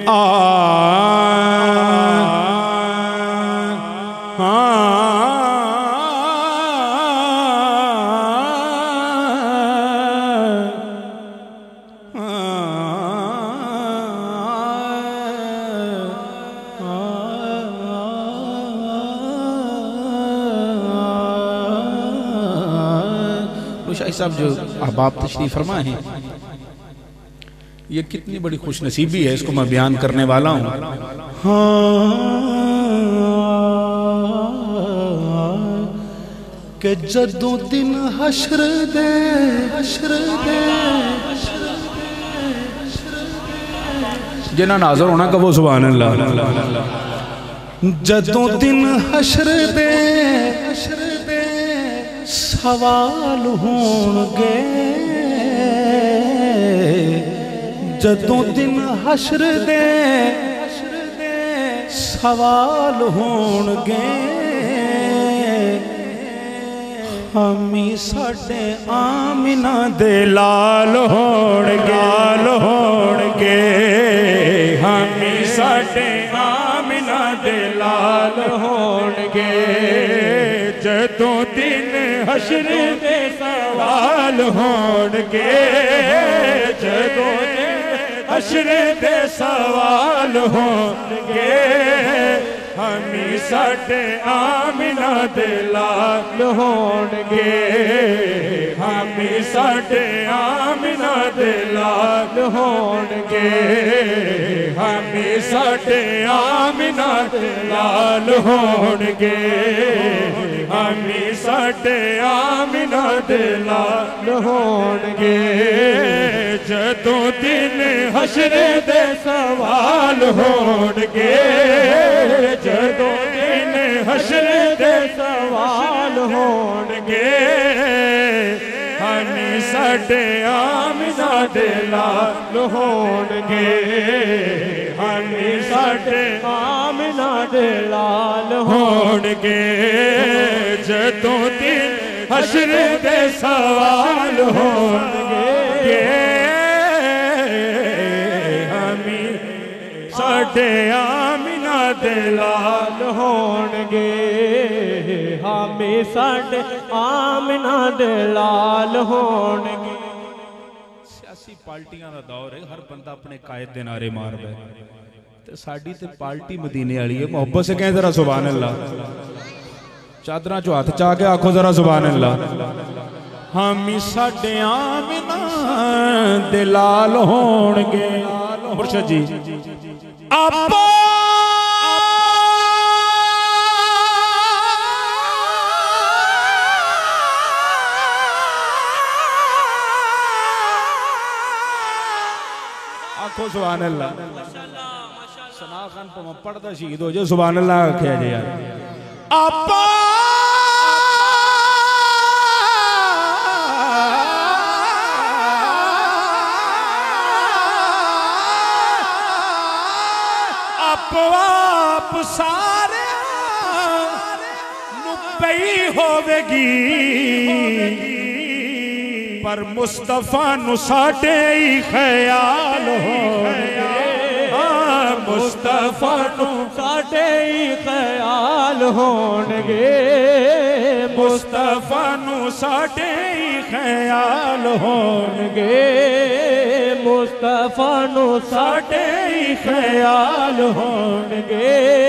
शाही साहब जो अहबाब तशरीफ फरमा है, ये कितनी बड़ी खुशनसीबी है, इसको मैं बयान करने वाला हूँ। कि जदों दिन हश्र दे जिन्हें नाज़र होना कहो सुभान अल्लाह। जदों दिन हश्र दे सवाल होणगे, जदों दिन हश्र दे सवाल होणगे, हामी साडे आमिना दे लाल होणगे, हामी साडे आमिना दे लाल होणगे। जदों दिन हश्र दे सवाल होणगे, जदों दिन हश्र दे सवाल होणगे, हामी साडे आमिना दे लाल होणगे, हामी साडे आमिना दे लाल होणगे, हामी साडे आमिना दे लाल होणगे, हामी साडे आमिना दे लाल होणगे। जदों दिन हश्र दे सवाल होणगे, जदों दिन हश्र दे सवाल होणगे, हामी साडे आमिना दे लाल होणगे, हामी साडे आमिना दे लाल होणगे। जदों दिन हश्र दे सवाल होणगे, हामी साडे आमिना दे लाल होणगे, हामी साडे आमिना दे लाल होणगे। सियासी पार्टियां दा दौर है, हर बंदा अपने कायद दे नारे मार रहा है, ते साडी ते पार्टी मदीने वाली है। मोहब्बत से कहें जरा सुभान अल्लाह। चादरा चो हाथ चा के आखो जरा सुभान अल्लाह। हामी साडे आमिना दे लाल होणगे। मुर्शद जी आपा आखो सुभान अल्लाह। सना खान तो मैं पढ़ता शहीद हो जाए सुभान अल्लाह आखे जे यार। आपा आप सारे मुपई होवेगी, पर मुस्तफा नु साडे ही ख्याल होणगे, मुस्तफा नु साडे ही ख्याल होणगे, मुस्तफा नु साडे ही ख्याल होणगे, मुस्तफा नु साडे ही ख्याल होणगे।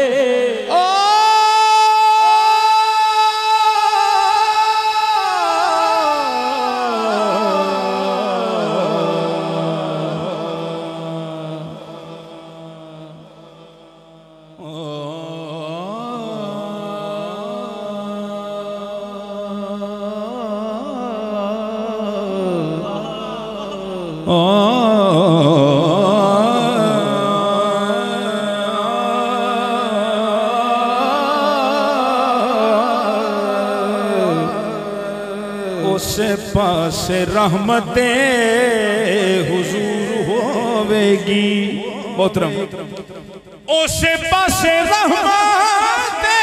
उसे पासे रहमते हुजूर होवेगी। मोहतरम उसे पासे रहमते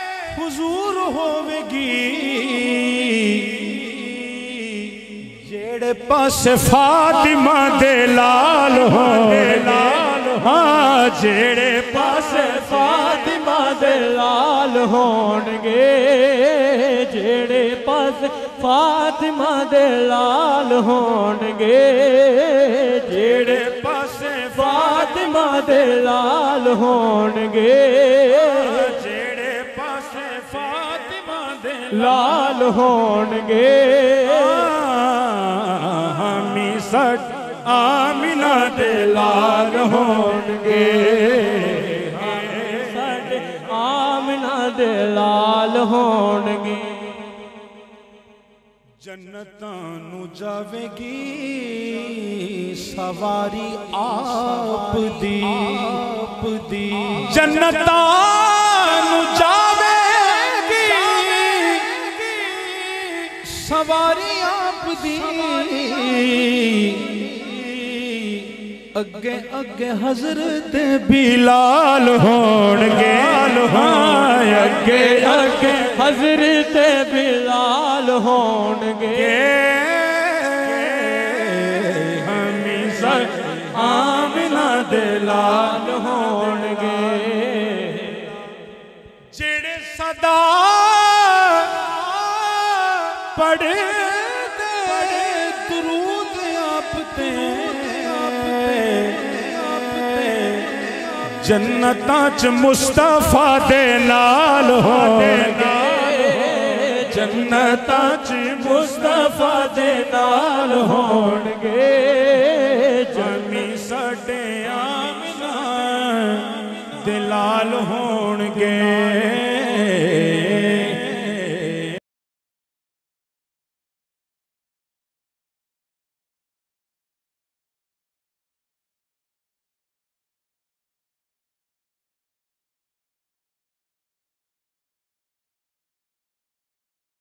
हुजूर होवेगी, जेड़े पासे फातिमा दे लाल होणगे हाँ जेड़े पासे फातिमा दे लाल होणगे जेड़े पासे फातिमा दे लाल होणगे जेड़े पासे फातिमा दे लाल होणगे जेड़े पासे फातिमा दे लाल होणगे हामी सट आमिना दे लाल होणगे साडे आमिना दे लाल होणगे जन्नतां नू जावेगी सवारी आप दी जन्नतां नू जावेगी सवारी आप दी अगे अगे हजरत बिलाल होणगे अगे अगे हजरत बिलाल होणगे हमी आमिना दे लाल होणगे जेड़े सदा पढ़े दुरूद आप ते जन्नतां च मुस्तफा दे नाल होणगे जन्नतां च मुस्तफा दे नाल होणगे जमी साडे आमिना दे लाल होणगे